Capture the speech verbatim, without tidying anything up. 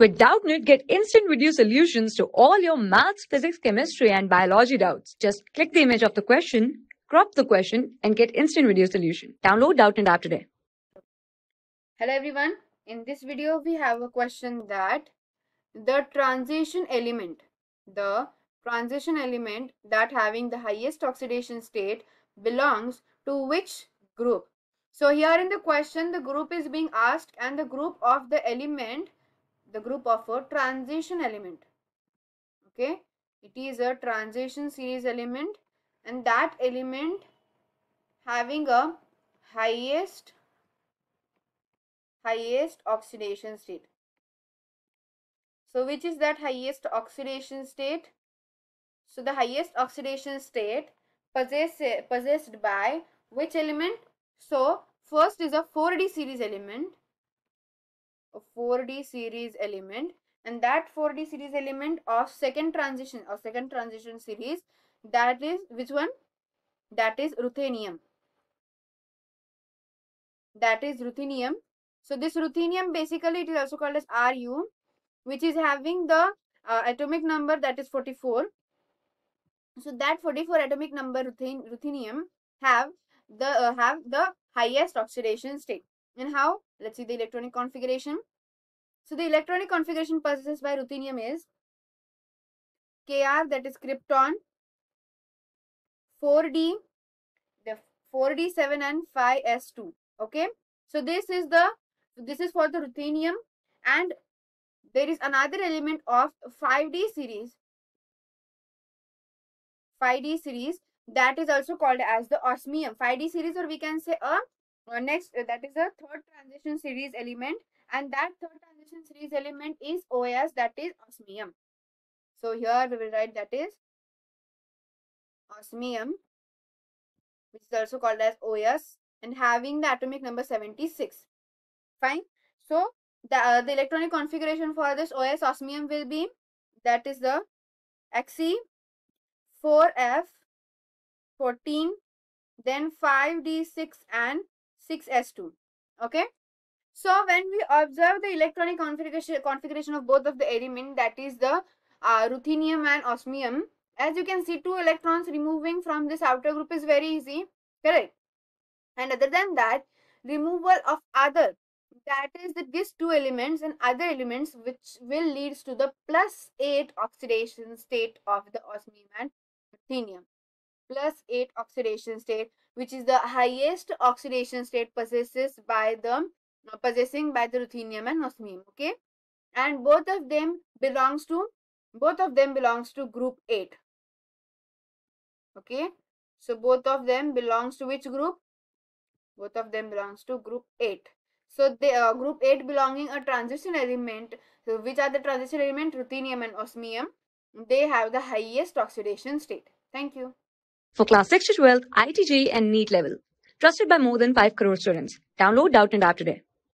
With Doubtnut, get instant video solutions to all your maths, physics, chemistry, and biology doubts. Just click the image of the question, crop the question, and get instant video solution. Download Doubtnut app today. Hello everyone. In this video, we have a question that the transition element, the transition element that having the highest oxidation state belongs to which group? So here in the question, the group is being asked and the group of the element, the group of a transition element. Okay, it is a transition series element and that element having a highest highest oxidation state. So which is that highest oxidation state? So the highest oxidation state possessed, possessed by which element? So first is a four D series element, a four D series element, and that four D series element of second transition or second transition series, that is which one? That is ruthenium. That is ruthenium. So this ruthenium, basically it is also called as Ru, which is having the uh, atomic number that is forty-four. So that forty-four atomic number ruthen ruthenium have the uh, have the highest oxidation state. And how? Let's see the electronic configuration. So the electronic configuration possessed by ruthenium is Kr, that is krypton, four D, the four D seven and five S two. Okay, so this is the this is for the ruthenium, and there is another element of five D series. five D series that is also called as the osmium. five D series, or we can say a uh, next uh, that is a third transition series element, and that third transition series element is O S, that is osmium. So here we will write that is osmium, which is also called as O S, and having the atomic number seventy-six. Fine. So the, uh, the electronic configuration for this O S osmium will be, that is the Xe, four F, fourteen, then five D six and six S two. Okay. So when we observe the electronic configuration configuration of both of the element, that is the uh, ruthenium and osmium, as you can see, two electrons removing from this outer group is very easy, correct? And other than that, removal of other, that is the, these two elements and other elements, which will leads to the plus eight oxidation state of the osmium and ruthenium. Plus eight oxidation state, which is the highest oxidation state possesses by the uh, possessing by the ruthenium and osmium. Okay, and both of them belongs to both of them belongs to group eight. Okay, so both of them belongs to which group? Both of them belongs to group eight. So the uh, group eight belonging a transition element. So which are the transition element? Ruthenium and osmium. They have the highest oxidation state. Thank you. For class six to twelve, I I T J E E and NEET level. Trusted by more than five crore students. Download Doubtnut app today.